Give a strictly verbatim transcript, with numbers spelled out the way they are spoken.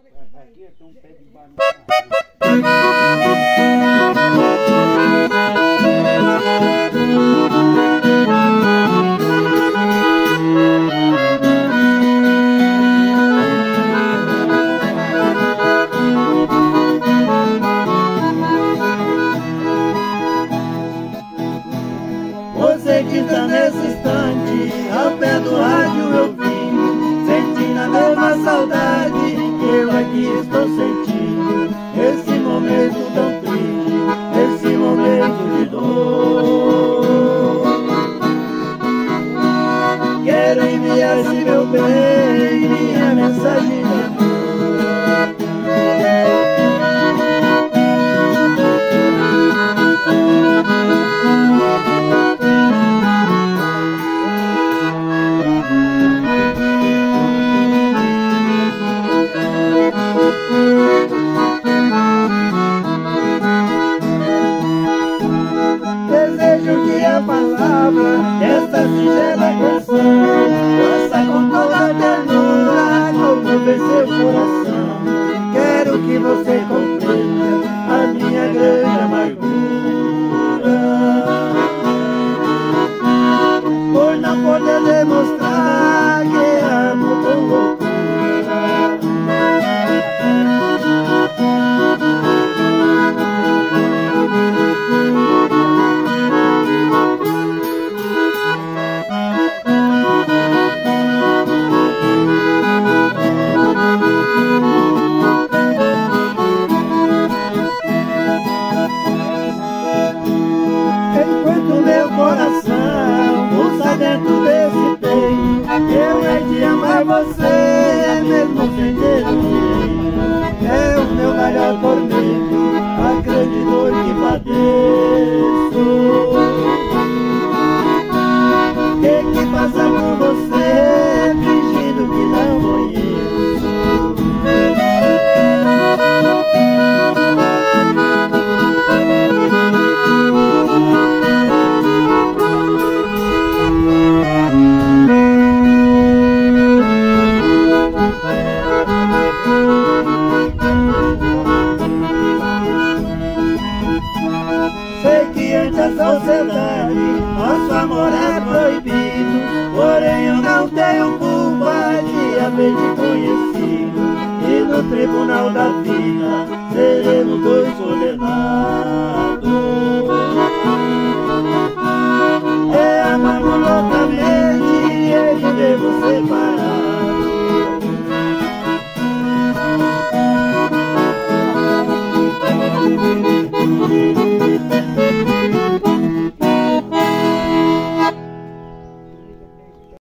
Aqui tem um pé de banana. Você que está nesse instante ao pé do rádio eu vim, sentindo a mesma saudade que eu aqui estou sentindo. Esse momento tão triste, esse momento de dor. Quero enviar esse meu bem, minha mensagem de amor. Desejo que a palavra desta singela canção possa com toda a ternura comover seu coração. Quero que você compreenda a minha grande amargura por não poder demonstrar que amo com loucura. Enquanto meu coração pulsa dentro desse peito, eu hei de amar você mesmo sem ter